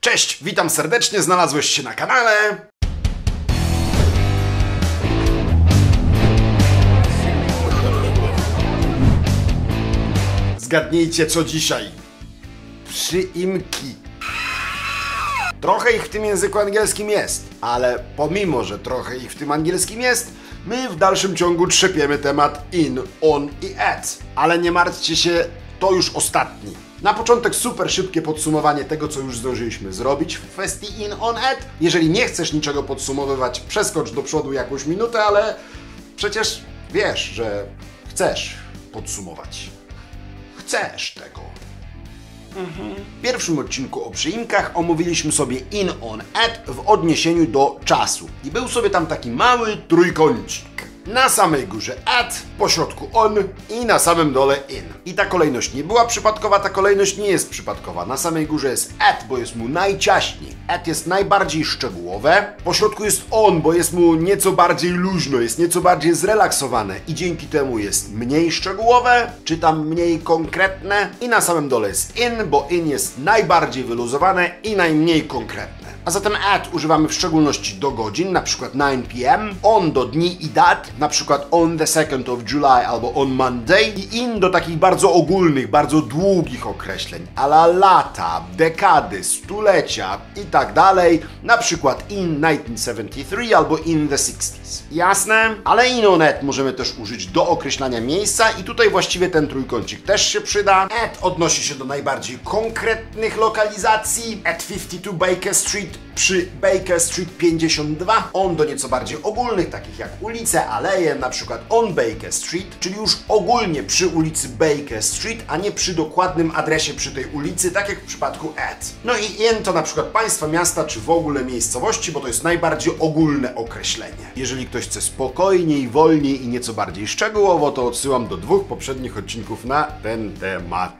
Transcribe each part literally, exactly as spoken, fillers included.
Cześć, witam serdecznie, znalazłeś się na kanale. Zgadnijcie, co dzisiaj? Przyimki. Trochę ich w tym języku angielskim jest, ale pomimo, że trochę ich w tym angielskim jest, my w dalszym ciągu trzepiemy temat in, on i at. Ale nie martwcie się, to już ostatni. Na początek super szybkie podsumowanie tego, co już zdążyliśmy zrobić w kwestii in, on, at. Jeżeli nie chcesz niczego podsumowywać, przeskocz do przodu jakąś minutę, ale przecież wiesz, że chcesz podsumować. Chcesz tego. Mhm. W pierwszym odcinku o przyimkach omówiliśmy sobie in, on, at w odniesieniu do czasu. I był sobie tam taki mały trójkącik. Na samej górze at, po środku on i na samym dole in. I ta kolejność nie była przypadkowa, ta kolejność nie jest przypadkowa. Na samej górze jest at, bo jest mu najciaśniej. At jest najbardziej szczegółowe. Po środku jest on, bo jest mu nieco bardziej luźno, jest nieco bardziej zrelaksowane i dzięki temu jest mniej szczegółowe, czy tam mniej konkretne. I na samym dole jest in, bo in jest najbardziej wyluzowane i najmniej konkretne. A zatem at używamy w szczególności do godzin, na przykład nine p m, on do dni i dat, na przykład on the second of July albo on Monday, i in do takich bardzo ogólnych, bardzo długich określeń, a la lata, dekady, stulecia i tak dalej, na przykład in nineteen seventy-three albo in the sixties. Jasne? Ale in on at możemy też użyć do określania miejsca i tutaj właściwie ten trójkącik też się przyda. At odnosi się do najbardziej konkretnych lokalizacji, at fifty-two Baker Street przy Baker Street pięćdziesiąt dwa, on do nieco bardziej ogólnych, takich jak ulice, aleje, na przykład on Baker Street, czyli już ogólnie przy ulicy Baker Street, a nie przy dokładnym adresie przy tej ulicy, tak jak w przypadku at. No i in to na przykład państwa, miasta, czy w ogóle miejscowości, bo to jest najbardziej ogólne określenie. Jeżeli ktoś chce spokojniej, wolniej i nieco bardziej szczegółowo, to odsyłam do dwóch poprzednich odcinków na ten temat.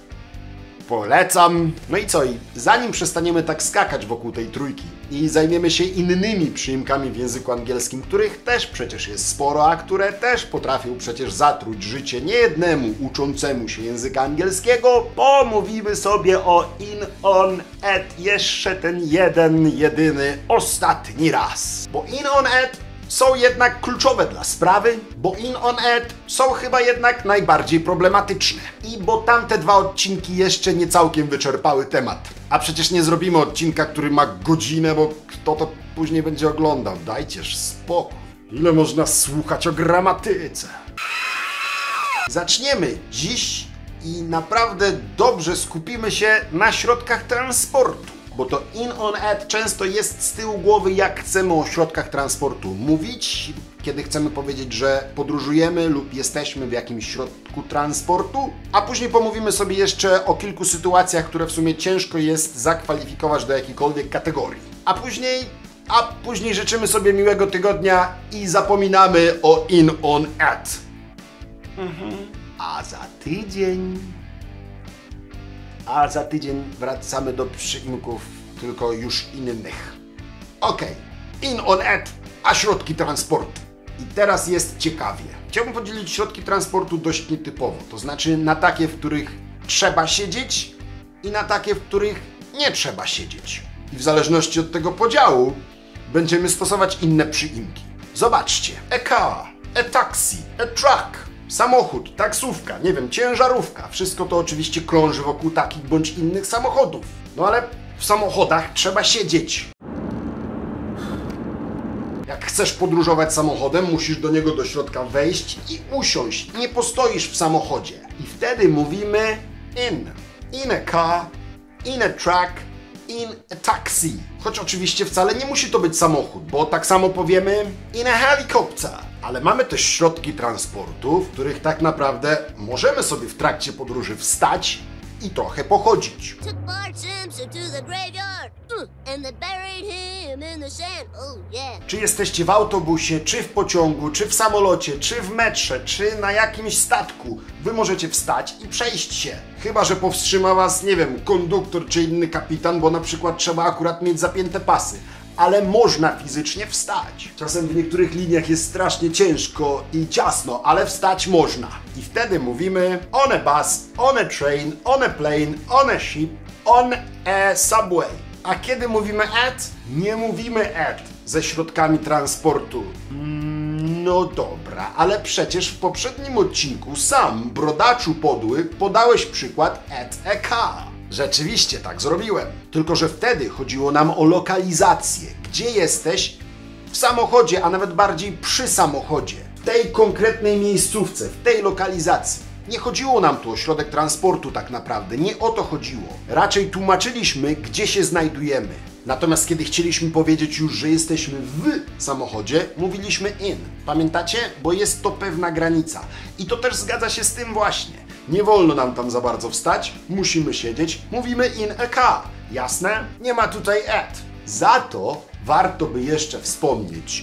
Polecam. No i co? I zanim przestaniemy tak skakać wokół tej trójki i zajmiemy się innymi przyimkami w języku angielskim, których też przecież jest sporo, a które też potrafią przecież zatruć życie niejednemu uczącemu się języka angielskiego, pomówimy sobie o in, on, at jeszcze ten jeden, jedyny, ostatni raz. Bo in, on, at są jednak kluczowe dla sprawy, bo in, on, at są chyba jednak najbardziej problematyczne. I bo tamte dwa odcinki jeszcze nie całkiem wyczerpały temat. A przecież nie zrobimy odcinka, który ma godzinę, bo kto to później będzie oglądał? Dajcież spokój. Ile można słuchać o gramatyce? Zaczniemy dziś i naprawdę dobrze skupimy się na środkach transportu. Bo to in, on, at często jest z tyłu głowy, jak chcemy o środkach transportu mówić, kiedy chcemy powiedzieć, że podróżujemy lub jesteśmy w jakimś środku transportu, a później pomówimy sobie jeszcze o kilku sytuacjach, które w sumie ciężko jest zakwalifikować do jakiejkolwiek kategorii. A później, a później życzymy sobie miłego tygodnia i zapominamy o in, on, at. Mhm. A za tydzień... A za tydzień wracamy do przyimków, tylko już innych. Ok, in, on, at, a środki transportu. I teraz jest ciekawie. Chciałbym podzielić środki transportu dość nietypowo, to znaczy na takie, w których trzeba siedzieć i na takie, w których nie trzeba siedzieć. I w zależności od tego podziału będziemy stosować inne przyimki. Zobaczcie, a car, a taxi, a truck. Samochód, taksówka, nie wiem, ciężarówka. Wszystko to oczywiście krąży wokół takich bądź innych samochodów. No ale w samochodach trzeba siedzieć. Jak chcesz podróżować samochodem, musisz do niego do środka wejść i usiąść. Nie postoisz w samochodzie. I wtedy mówimy in. In a car, in a truck, in a taxi. Choć oczywiście wcale nie musi to być samochód, bo tak samo powiemy in a helicopter. Ale mamy też środki transportu, w których tak naprawdę możemy sobie w trakcie podróży wstać i trochę pochodzić. Czy jesteście w autobusie, czy w pociągu, czy w samolocie, czy w metrze, czy na jakimś statku, wy możecie wstać i przejść się. Chyba że powstrzyma was, nie wiem, konduktor czy inny kapitan, bo na przykład trzeba akurat mieć zapięte pasy. Ale można fizycznie wstać. Czasem w niektórych liniach jest strasznie ciężko i ciasno, ale wstać można. I wtedy mówimy on a bus, on a train, on a plane, on a ship, on a subway. A kiedy mówimy at? Nie mówimy at ze środkami transportu. Mm, no dobra, ale przecież w poprzednim odcinku sam, brodaczu podły, podałeś przykład at a car. Rzeczywiście tak zrobiłem. Tylko że wtedy chodziło nam o lokalizację. Gdzie jesteś w samochodzie, a nawet bardziej przy samochodzie. W tej konkretnej miejscówce, w tej lokalizacji. Nie chodziło nam tu o środek transportu tak naprawdę, nie o to chodziło. Raczej tłumaczyliśmy, gdzie się znajdujemy. Natomiast kiedy chcieliśmy powiedzieć już, że jesteśmy w samochodzie, mówiliśmy in. Pamiętacie? Bo jest to pewna granica. I to też zgadza się z tym właśnie. Nie wolno nam tam za bardzo wstać, musimy siedzieć, mówimy in a car. Jasne? Nie ma tutaj at. Za to warto by jeszcze wspomnieć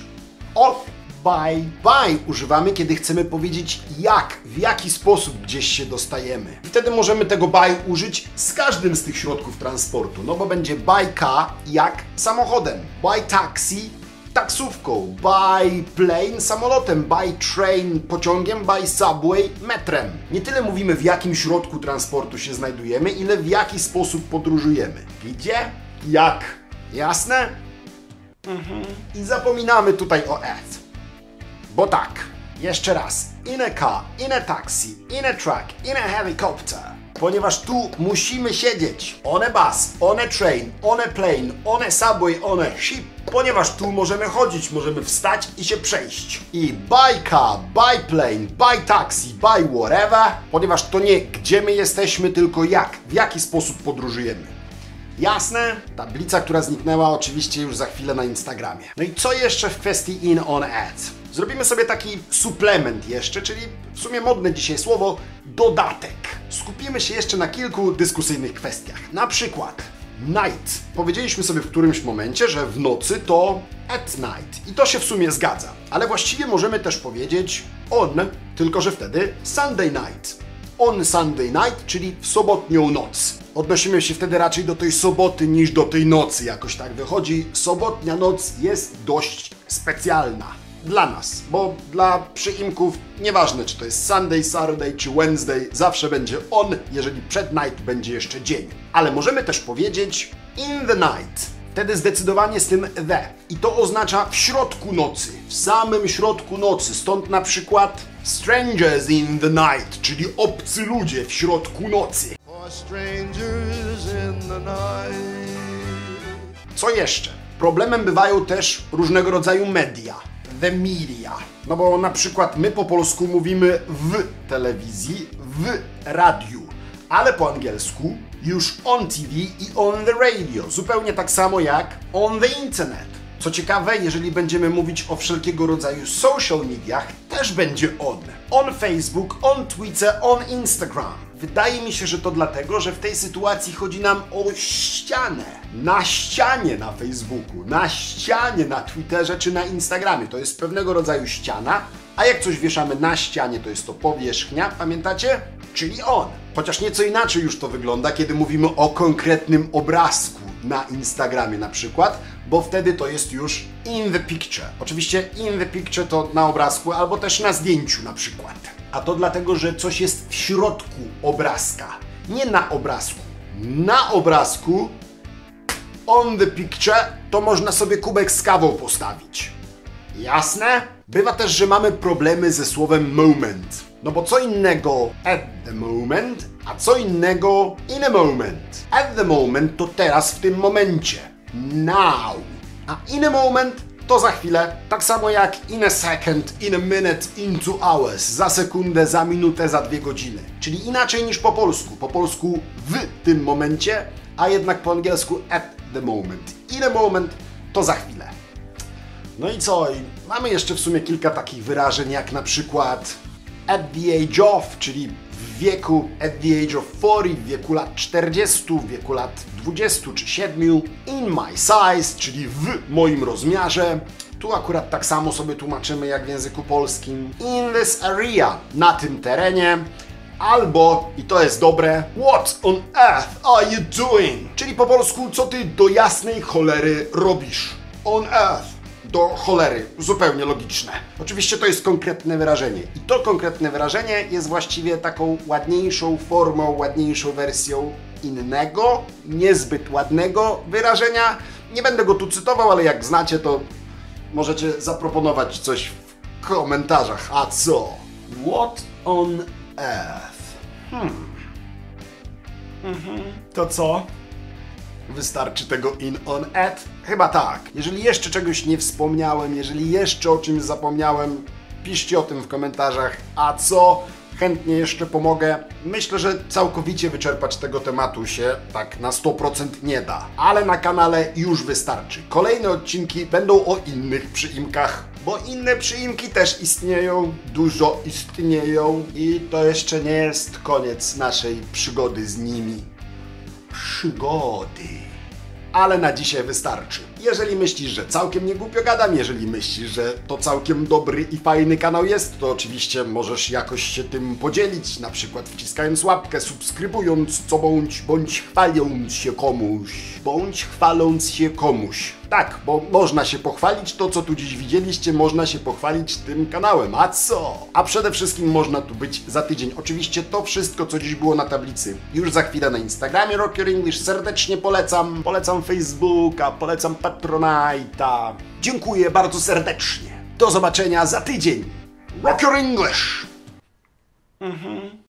o by. By używamy, kiedy chcemy powiedzieć jak, w jaki sposób gdzieś się dostajemy. Wtedy możemy tego by użyć z każdym z tych środków transportu, no bo będzie by car jak samochodem, by taxi taksówką, by plane samolotem, by train pociągiem, by subway metrem. Nie tyle mówimy, w jakim środku transportu się znajdujemy, ile w jaki sposób podróżujemy. Gdzie? Jak? Jasne? Mhm. I zapominamy tutaj o at. Bo tak, jeszcze raz, in a car, in a taxi, in a truck, in a helicopter. Ponieważ tu musimy siedzieć. On a bus, on a train, on a plane, on a subway, on a ship. Ponieważ tu możemy chodzić, możemy wstać i się przejść. I by car, by plane, by taxi, by whatever. Ponieważ to nie gdzie my jesteśmy, tylko jak, w jaki sposób podróżujemy. Jasne? Tablica, która zniknęła oczywiście już za chwilę na Instagramie. No i co jeszcze w kwestii in, on, at? Zrobimy sobie taki suplement jeszcze, czyli w sumie modne dzisiaj słowo, dodatek. Skupimy się jeszcze na kilku dyskusyjnych kwestiach. Na przykład night. Powiedzieliśmy sobie w którymś momencie, że w nocy to at night. I to się w sumie zgadza. Ale właściwie możemy też powiedzieć on, tylko że wtedy Sunday night. On Sunday night, czyli w sobotnią noc. Odnosimy się wtedy raczej do tej soboty niż do tej nocy. Jakoś tak wychodzi. Sobotnia noc jest dość specjalna. Dla nas, bo dla przyimków nieważne, czy to jest Sunday, Saturday czy Wednesday, zawsze będzie on, jeżeli przed night będzie jeszcze dzień. Ale możemy też powiedzieć in the night. Wtedy zdecydowanie z tym the. I to oznacza w środku nocy, w samym środku nocy. Stąd na przykład strangers in the night, czyli obcy ludzie w środku nocy. Strangers in the night. Co jeszcze? Problemem bywają też różnego rodzaju media. The media. No bo na przykład my po polsku mówimy w telewizji, w radiu, ale po angielsku już on T V i on the radio. Zupełnie tak samo jak on the internet. Co ciekawe, jeżeli będziemy mówić o wszelkiego rodzaju social mediach, też będzie on. On Facebook, on Twitter, on Instagram. Wydaje mi się, że to dlatego, że w tej sytuacji chodzi nam o ścianę. Na ścianie na Facebooku, na ścianie na Twitterze czy na Instagramie. To jest pewnego rodzaju ściana, a jak coś wieszamy na ścianie, to jest to powierzchnia, pamiętacie? Czyli on. Chociaż nieco inaczej już to wygląda, kiedy mówimy o konkretnym obrazku na Instagramie na przykład, bo wtedy to jest już in the picture. Oczywiście in the picture to na obrazku albo też na zdjęciu na przykład. A to dlatego, że coś jest w środku obrazka. Nie na obrazku. Na obrazku on the picture to można sobie kubek z kawą postawić. Jasne? Bywa też, że mamy problemy ze słowem moment. No bo co innego at the moment, a co innego in a moment. At the moment to teraz, w tym momencie. Now. A in a moment to za chwilę. Tak samo jak in a second, in a minute, in two hours. Za sekundę, za minutę, za dwie godziny. Czyli inaczej niż po polsku. Po polsku w tym momencie, a jednak po angielsku at the moment. In a moment to za chwilę. No i co? I mamy jeszcze w sumie kilka takich wyrażeń, jak na przykład at the age of, czyli w wieku, at the age of czterdziestu, w wieku lat czterdziestu, w wieku lat dwudziestu czy siedmiu, in my size, czyli w moim rozmiarze. Tu akurat tak samo sobie tłumaczymy jak w języku polskim. In this area, na tym terenie. Albo, i to jest dobre, what on earth are you doing? Czyli po polsku, co ty do jasnej cholery robisz? On earth. Do cholery. Zupełnie logiczne. Oczywiście to jest konkretne wyrażenie. I to konkretne wyrażenie jest właściwie taką ładniejszą formą, ładniejszą wersją innego, niezbyt ładnego wyrażenia. Nie będę go tu cytował, ale jak znacie, to możecie zaproponować coś w komentarzach. A co? What on earth? Hmm. Mhm. To co? Wystarczy tego in on earth? Chyba tak. Jeżeli jeszcze czegoś nie wspomniałem, jeżeli jeszcze o czymś zapomniałem, piszcie o tym w komentarzach. A co? Chętnie jeszcze pomogę. Myślę, że całkowicie wyczerpać tego tematu się tak na sto procent nie da. Ale na kanale już wystarczy. Kolejne odcinki będą o innych przyimkach, bo inne przyimki też istnieją, dużo istnieją i to jeszcze nie jest koniec naszej przygody z nimi. Przygody. Ale na dzisiaj wystarczy. Jeżeli myślisz, że całkiem nie głupio gadam, jeżeli myślisz, że to całkiem dobry i fajny kanał jest, to oczywiście możesz jakoś się tym podzielić, na przykład wciskając łapkę, subskrybując co bądź, bądź chwaląc się komuś. Bądź chwaląc się komuś. Tak, bo można się pochwalić, to co tu dziś widzieliście, można się pochwalić tym kanałem. A co? A przede wszystkim można tu być za tydzień. Oczywiście to wszystko, co dziś było na tablicy, już za chwilę na Instagramie Rock Your English. Serdecznie polecam. Polecam Facebooka, polecam Patronite'a. Dziękuję bardzo serdecznie. Do zobaczenia za tydzień. Rock Your English! Mhm.